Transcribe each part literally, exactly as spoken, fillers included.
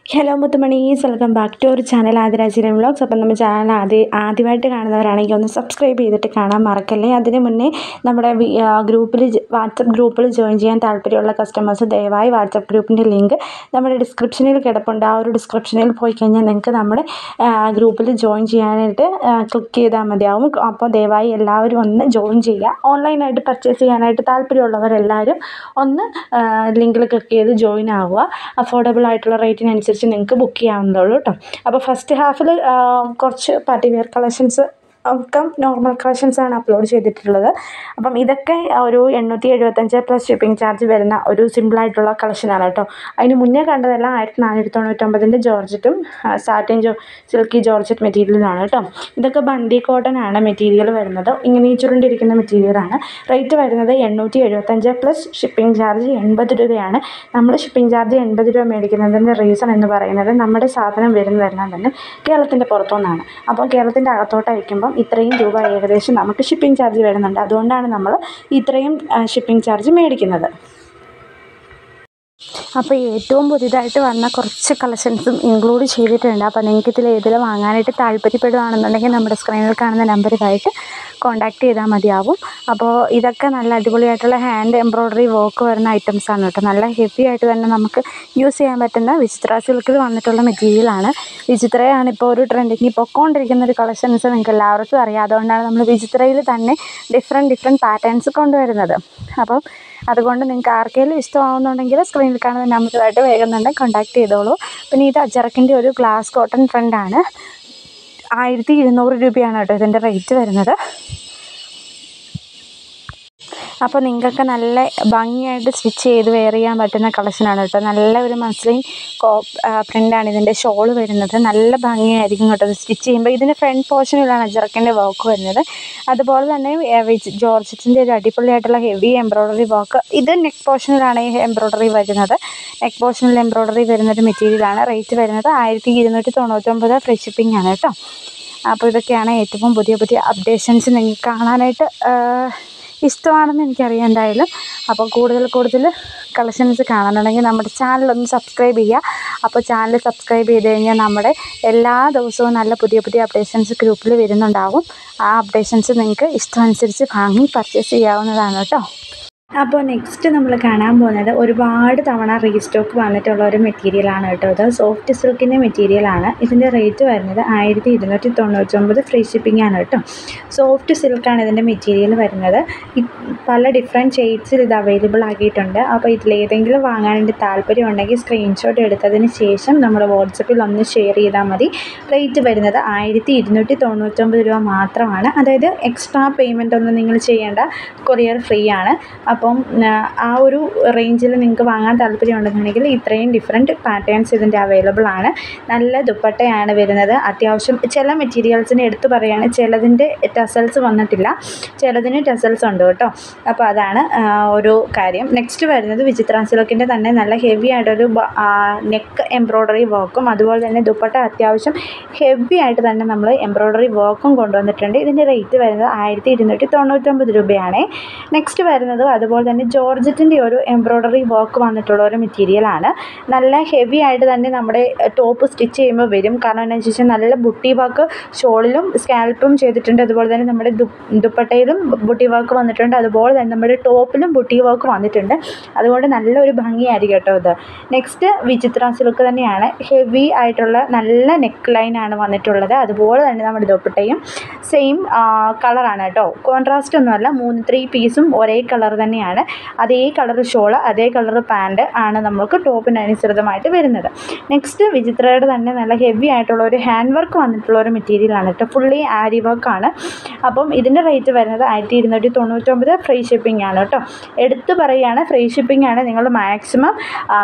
Hello മുത്തുമണീസ്, welcome back to our channel ആദിരാജിലെ vlogs. അപ്പം നമ്മുടെ ചാനൽ ആദ്യ ആദ്യമായിട്ട് കാണുന്നവരാണെങ്കിൽ ഒന്ന് സബ്സ്ക്രൈബ് ചെയ്തിട്ട് കാണാൻ മറക്കല്ലേ. അതിന് മുന്നേ നമ്മുടെ ഗ്രൂപ്പിൽ വാട്സപ്പ് ഗ്രൂപ്പിൽ ജോയിൻ ചെയ്യാൻ താല്പര്യമുള്ള കസ്റ്റമേഴ്സ് ദയവായി വാട്സപ്പ് ഗ്രൂപ്പിൻ്റെ ലിങ്ക് നമ്മുടെ ഡിസ്ക്രിപ്ഷനിൽ കിടപ്പുണ്ട്. ആ ഒരു ഡിസ്ക്രിപ്ഷനിൽ പോയി കഴിഞ്ഞാൽ നിങ്ങൾക്ക് നമ്മുടെ ഗ്രൂപ്പിൽ ജോയിൻ ചെയ്യാനായിട്ട് ക്ലിക്ക് ചെയ്താൽ മതിയാവും. അപ്പോൾ ദയവായി എല്ലാവരും ഒന്ന് ജോയിൻ ചെയ്യുക. ഓൺലൈനായിട്ട് പർച്ചേസ് ചെയ്യാനായിട്ട് താല്പര്യമുള്ളവരെല്ലാവരും ഒന്ന് ലിങ്കിൽ ക്ലിക്ക് ചെയ്ത് ജോയിൻ ആവുക. അഫോർഡബിൾ ആയിട്ടുള്ള റേറ്റിനനുസരിച്ച് നിങ്ങൾക്ക് ബുക്ക് ചെയ്യാവുന്നതുള്ളൂ കേട്ടോ. അപ്പോൾ ഫസ്റ്റ് ഹാഫിൽ കുറച്ച് പാർട്ടി വെയർ കളക്ഷൻസ് ഒക്കെ നോർമൽ കളക്ഷൻസാണ് അപ്ലോഡ് ചെയ്തിട്ടുള്ളത്. അപ്പം ഇതൊക്കെ ഒരു എണ്ണൂറ്റി എഴുപത്തഞ്ച് പ്ലസ് ഷിപ്പിംഗ് ചാർജ് വരുന്ന ഒരു സിമ്പിളായിട്ടുള്ള കളക്ഷനാണ് കേട്ടോ. അതിന് മുന്നേ കണ്ടതെല്ലാം ആയിരത്തി നാനൂറ്റി തൊണ്ണൂറ്റൊമ്പതിൻ്റെ ജോർജറ്റും സാറ്റിൻ ജോ സിൽക്കി ജോർജറ്റ് മെറ്റീരിയലാണ് കേട്ടോ. ഇതൊക്കെ ബണ്ടി കോട്ടൺ ആണ് മെറ്റീരിയൽ വരുന്നത്. ഇങ്ങനെ ഈ ചുരുണ്ടിരിക്കുന്ന മെറ്റീരിയലാണ്. റേറ്റ് വരുന്നത് എണ്ണൂറ്റി എഴുപത്തഞ്ച് പ്ലസ് ഷിപ്പിംഗ് ചാർജ് എൺപത് രൂപയാണ്. നമ്മൾ ഷിപ്പിംഗ് ചാർജ് എൺപത് രൂപ മേടിക്കുന്നതിൻ്റെ റീസൺ എന്ന് പറയുന്നത് നമ്മുടെ സാധനം വരുന്നതെല്ലാം തന്നെ കേരളത്തിൻ്റെ പുറത്തുനിന്നാണ്. അപ്പോൾ കേരളത്തിൻ്റെ അകത്തോട്ട് അയക്കുമ്പം ഇത്രയും രൂപ ഏകദേശം നമുക്ക് ഷിപ്പിംഗ് ചാർജ് വരുന്നുണ്ട്. അതുകൊണ്ടാണ് നമ്മൾ ഇത്രയും ഷിപ്പിംഗ് ചാർജ് മേടിക്കുന്നത്. അപ്പോൾ ഏറ്റവും പുതിയതായിട്ട് വന്ന കുറച്ച് കളക്ഷൻസും ഇൻക്ലൂഡ് ചെയ്തിട്ടുണ്ട്. അപ്പോൾ നിങ്ങൾക്ക് ഇതിൽ ഏതിൽ വാങ്ങാനായിട്ട് താല്പര്യപ്പെടുകയാണെന്നുണ്ടെങ്കിൽ നമ്മുടെ സ്ക്രീനിൽ കാണുന്ന നമ്പറുമായിട്ട് കോൺടാക്ട് ചെയ്താൽ മതിയാവും. അപ്പോൾ ഇതൊക്കെ നല്ല അടിപൊളിയായിട്ടുള്ള ഹാൻഡ് എംബ്രോയ്ഡറി വർക്ക് വരുന്ന ഐറ്റംസാണ് കേട്ടോ. നല്ല ഹെവി ആയിട്ട് തന്നെ നമുക്ക് യൂസ് ചെയ്യാൻ പറ്റുന്ന വിചിത്ര സിൽക്കിൽ വന്നിട്ടുള്ള മെറ്റീരിയലാണ്. വിചിത്രയാണ് ഇപ്പോൾ ഒരു ട്രെൻഡിങ് പൊയ്ക്കൊണ്ടിരിക്കുന്ന ഒരു കളക്ഷൻസ് നിങ്ങൾക്ക് എല്ലാവർക്കും അറിയാം. അതുകൊണ്ടാണ് നമ്മൾ വിചിത്രയിൽ തന്നെ ഡിഫറെൻറ്റ് ഡിഫറെൻറ്റ് പാറ്റേൺസ് കൊണ്ടുവരുന്നത്. അപ്പം അതുകൊണ്ട് നിങ്ങൾക്ക് ആർക്കെങ്കിലും ഇഷ്ടമാവുന്നുണ്ടെങ്കിൽ സ്ക്രീനിൽ കാണുന്ന നമ്പറുമായിട്ട് വേഗം തന്നെ കോൺടാക്ട് ചെയ്തോളൂ. പിന്നെ ഇത് അജറക്കിൻ്റെ ഒരു ഗ്ലാസ് കോട്ടൺ ട്രെൻഡാണ്. ആയിരത്തി ഇരുന്നൂറ് രൂപയാണ് കേട്ടോ ഇതിൻ്റെ റേറ്റ് വരുന്നത്. അപ്പോൾ നിങ്ങൾക്ക് നല്ല ഭംഗിയായിട്ട് സ്റ്റിച്ച് ചെയ്ത് വെയർ ചെയ്യാൻ പറ്റുന്ന കളക്ഷനാണ് കേട്ടോ. നല്ല ഒരു മസ്ലിൻ കോ പ്രിൻ്റാണ് ഇതിൻ്റെ ഷോൾ വരുന്നത്. നല്ല ഭംഗിയായിരിക്കും കേട്ടോ ഇത് സ്റ്റിച്ച് ചെയ്യുമ്പോൾ. ഇതിൻ്റെ ഫ്രണ്ട് പോർഷനിലാണ് അജറക്കിൻ്റെ വർക്ക് വരുന്നത്. അതുപോലെ തന്നെ ജോർജറ്റിൻ്റെ ഒരു അടിപൊളിയായിട്ടുള്ള ഹെവി എംബ്രോയ്ഡറി വർക്ക്. ഇത് നെക്ക് പോർഷനിലാണ് ഈ എംബ്രോയ്ഡറി വരുന്നത്. നെക്ക് പോർഷനിൽ എംബ്രോയ്ഡറി വരുന്നൊരു മെറ്റീരിയലാണ്. റേറ്റ് വരുന്നത് ആയിരത്തി ഇരുന്നൂറ്റി തൊണ്ണൂറ്റൊമ്പത് ഫ്രീ ഷിപ്പിംഗ് ആണ് കേട്ടോ. അപ്പോൾ ഇതൊക്കെയാണ് ഏറ്റവും പുതിയ പുതിയ അപ്ഡേഷൻസ്. നിങ്ങൾക്ക് കാണാനായിട്ട് ഇഷ്ടമാണെന്ന് എനിക്കറിയാം എന്തായാലും. അപ്പോൾ കൂടുതൽ കൂടുതൽ കളക്ഷൻസ് കാണാനുണ്ടെങ്കിൽ നമ്മുടെ ചാനലൊന്ന് സബ്സ്ക്രൈബ് ചെയ്യുക. അപ്പോൾ ചാനൽ സബ്സ്ക്രൈബ് ചെയ്ത് കഴിഞ്ഞാൽ നമ്മുടെ എല്ലാ ദിവസവും നല്ല പുതിയ പുതിയ അപ്ഡേഷൻസ് ഗ്രൂപ്പിൽ വരുന്നുണ്ടാകും. ആ അപ്ഡേഷൻസ് നിങ്ങൾക്ക് ഇഷ്ടമനുസരിച്ച് വാങ്ങി പർച്ചേസ് ചെയ്യാവുന്നതാണ് കേട്ടോ. അപ്പോൾ നെക്സ്റ്റ് നമ്മൾ കാണാൻ പോകുന്നത് ഒരുപാട് തവണ റീസ്റ്റോക്ക് വന്നിട്ടുള്ള ഒരു മെറ്റീരിയലാണ് കേട്ടോ. ഇത് സോഫ്റ്റ് സിൽക്കിൻ്റെ മെറ്റീരിയലാണ്. ഇതിൻ്റെ റേറ്റ് വരുന്നത് ആയിരത്തി ഇരുന്നൂറ്റി തൊണ്ണൂറ്റൊമ്പത് ഫ്രീ ഷിപ്പിംഗ് ആണ് കേട്ടോ. സോഫ്റ്റ് സിൽക്കാണ് ഇതിൻ്റെ മെറ്റീരിയൽ വരുന്നത്. പല ഡിഫറെൻറ്റ് ഷെയ്ഡ്സിൽ ഇത് അവൈലബിൾ ആക്കിയിട്ടുണ്ട്. അപ്പോൾ ഇതിലേതെങ്കിലും വാങ്ങാനായിട്ട് താല്പര്യം ഉണ്ടെങ്കിൽ സ്ക്രീൻഷോട്ട് എടുത്തതിന് ശേഷം നമ്മുടെ വാട്സപ്പിൽ ഒന്ന് ഷെയർ ചെയ്താൽ മതി. റേറ്റ് വരുന്നത് ആയിരത്തി ഇരുന്നൂറ്റി തൊണ്ണൂറ്റൊമ്പത് രൂപ മാത്രമാണ്. അതായത് എക്സ്ട്രാ പേയ്മെൻ്റ് ഒന്നും നിങ്ങൾ ചെയ്യേണ്ട, കൊറിയർ ഫ്രീ ആണ്. അപ്പം ആ ഒരു റേഞ്ചിൽ നിങ്ങൾക്ക് വാങ്ങാൻ താല്പര്യം ഉണ്ടെന്നുണ്ടെങ്കിൽ ഇത്രയും ഡിഫറെൻറ്റ് പാറ്റേൺസ് ഇതിൻ്റെ അവൈലബിൾ ആണ്. നല്ല ദുപ്പട്ടയാണ് വരുന്നത്. അത്യാവശ്യം ചില മെറ്റീരിയൽസിന് എടുത്ത് പറയുകയാണ്, ചിലതിൻ്റെ ടസൽസ് വന്നിട്ടില്ല, ചിലതിന് ടസൽസ് ഉണ്ട് കേട്ടോ. അപ്പോൾ അതാണ് ഒരു കാര്യം. നെക്സ്റ്റ് വരുന്നത് വിചിത്ര സിൽക്കിൻ്റെ തന്നെ നല്ല ഹെവി ആയിട്ടൊരു നെക്ക് എംബ്രോയ്ഡറി വർക്കും അതുപോലെ തന്നെ ദുപ്പട്ട അത്യാവശ്യം ഹെവി ആയിട്ട് തന്നെ നമ്മൾ എംബ്രോയ്ഡറി വർക്കും കൊണ്ടുവന്നിട്ടുണ്ട്. ഇതിൻ്റെ റേറ്റ് വരുന്നത് ആയിരത്തി ഇരുന്നൂറ്റി തൊണ്ണൂറ്റൊമ്പത് രൂപയാണ്. നെക്സ്റ്റ് വരുന്നത് അതുപോലെ തന്നെ ജോർജറ്റിൻ്റെ ഒരു എംബ്രോയ്ഡറി വർക്ക് വന്നിട്ടുള്ള ഒരു മെറ്റീരിയലാണ്. നല്ല ഹെവി ആയിട്ട് തന്നെ നമ്മുടെ ടോപ്പ് സ്റ്റിച്ച് ചെയ്യുമ്പോൾ വരും. കാരണം എന്താണെന്ന് വെച്ചാൽ നല്ല ബുട്ടി വർക്ക് ഷോളിലും സ്കാൽപ്പും ചെയ്തിട്ടുണ്ട്. അതുപോലെ തന്നെ നമ്മുടെ ദുപ്പട്ടയിലും ബുട്ടി വർക്ക് വന്നിട്ടുണ്ട്. അതുപോലെ തന്നെ നമ്മുടെ ടോപ്പിലും ബുട്ടി വർക്ക് വന്നിട്ടുണ്ട്. അതുകൊണ്ട് നല്ലൊരു ഭംഗിയായിരിക്കും കേട്ടോ ഇത്. നെക്സ്റ്റ് വിചിത്ര സിൽക്ക് തന്നെയാണ്. ഹെവി ആയിട്ടുള്ള നല്ല നെക്ക് ലൈനാണ് വന്നിട്ടുള്ളത്. അതുപോലെ തന്നെ നമ്മുടെ ദുപ്പട്ടയും സെയിം കളറാണ് കേട്ടോ. കോൺട്രാസ്റ്റ് ഒന്നുമല്ല, മൂന്ന് ത്രീ പീസും ഒരേ കളർ തന്നെയാണ്. അതേ കളർ ഷോള് അതേ കളർ പാൻറ് ആണ് നമുക്ക് ടോപ്പിനനുസൃതമായിട്ട് വരുന്നത്. നെക്സ്റ്റ് വിചിത്രയുടെ തന്നെ നല്ല ഹെവി ആയിട്ടുള്ള ഒരു ഹാൻഡ് വർക്ക് വന്നിട്ടുള്ള ഒരു മെറ്റീരിയലാണ് കേട്ടോ. ഫുള്ളി ആരി വർക്കാണ്. അപ്പം ഇതിൻ്റെ റേറ്റ് വരുന്നത് ആയിരത്തി ഇരുന്നൂറ്റി തൊണ്ണൂറ്റൊമ്പത് ഫ്രീ ഷിപ്പിംഗ് ആണ് കേട്ടോ. എടുത്ത് പറയുകയാണ്, ഫ്രീ ഷിപ്പിംഗ് ആണ്. നിങ്ങൾ മാക്സിമം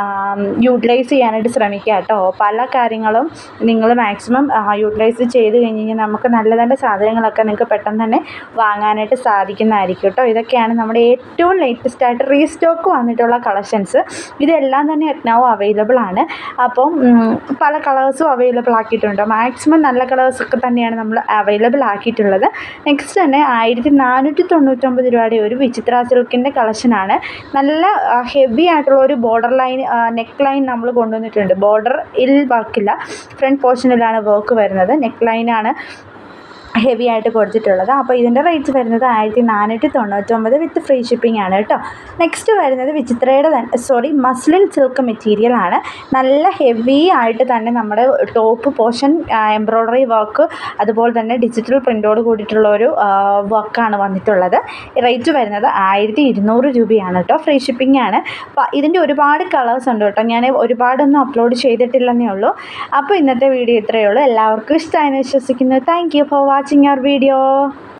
യൂട്ടിലൈസ് ചെയ്യാനായിട്ട് ശ്രമിക്കുക കേട്ടോ. പല കാര്യങ്ങളും നിങ്ങൾ മാക്സിമം യൂട്ടിലൈസ് ചെയ്ത് കഴിഞ്ഞ് കഴിഞ്ഞാൽ നമുക്ക് നല്ല നല്ല സാധനങ്ങളൊക്കെ നിങ്ങൾക്ക് പെട്ടെന്ന് തന്നെ വാങ്ങാനായിട്ട് സാധിക്കുന്നതായിരിക്കും കേട്ടോ. ഇതൊക്കെയാണ് നമ്മുടെ ഏറ്റവും ലേറ്റസ്റ്റ് ആയിട്ട് റീസ്റ്റോക്ക് വന്നിട്ടുള്ള കളക്ഷൻസ് ഇതെല്ലാം തന്നെ എറ്റ്നാവോ അവൈലബിൾ ആണ്. അപ്പം പല കളേഴ്സും അവൈലബിൾ ആക്കിയിട്ടുണ്ട്. മാക്സിമം നല്ല കളേഴ്സൊക്കെ തന്നെയാണ് നമ്മൾ അവൈലബിൾ ആക്കിയിട്ടുള്ളത്. നെക്സ്റ്റ് തന്നെ ആയിരത്തി നാനൂറ്റി തൊണ്ണൂറ്റൊമ്പത് രൂപയുടെ ഒരു വിചിത്ര സിൽക്കിൻ്റെ കളക്ഷനാണ്. നല്ല ഹെവി ആയിട്ടുള്ള ഒരു ബോർഡർ ലൈൻ നെക്ക് ലൈൻ നമ്മൾ കൊണ്ടുവന്നിട്ടുണ്ട്. ബോർഡർ ഇൽ വർക്കില്ല, ഫ്രണ്ട് പോർഷനിലാണ് വർക്ക് വരുന്നത്. നെക്ക് ലൈനാണ് ഹെവി ആയിട്ട് കൊടുത്തിട്ടുള്ളത്. അപ്പോൾ ഇതിൻ്റെ റേറ്റ് വരുന്നത് ആയിരത്തി നാനൂറ്റി തൊണ്ണൂറ്റൊമ്പത് വിത്ത് ഫ്രീ ഷിപ്പിംഗ് ആണ് കേട്ടോ. നെക്സ്റ്റ് വരുന്നത് വിചിത്രയുടെ തന്നെ സോറി മസ്ലിൻ സിൽക്ക് മെറ്റീരിയൽ ആണ്. നല്ല ഹെവി ആയിട്ട് തന്നെ നമ്മുടെ ടോപ്പ് പോർഷൻ എംബ്രോയ്ഡറി വർക്ക് അതുപോലെ തന്നെ ഡിജിറ്റൽ പ്രിൻ്റോട് കൂടിയിട്ടുള്ള ഒരു വർക്കാണ് വന്നിട്ടുള്ളത്. റേറ്റ് വരുന്നത് ആയിരത്തി ഇരുന്നൂറ് രൂപയാണ് കേട്ടോ. ഫ്രീ ഷിപ്പിംഗ് ആണ്. അപ്പോൾ ഇതിൻ്റെ ഒരുപാട് കളേഴ്സ് ഉണ്ട് കേട്ടോ. ഞാൻ ഒരുപാടൊന്നും അപ്ലോഡ് ചെയ്തിട്ടില്ലെന്നേ ഉള്ളൂ. അപ്പോൾ ഇന്നത്തെ വീഡിയോ ഇത്രയേ ഉള്ളൂ. എല്ലാവർക്കും ഇഷ്ടമായെന്ന് വിശ്വസിക്കുന്നു. Thank you for watching our video.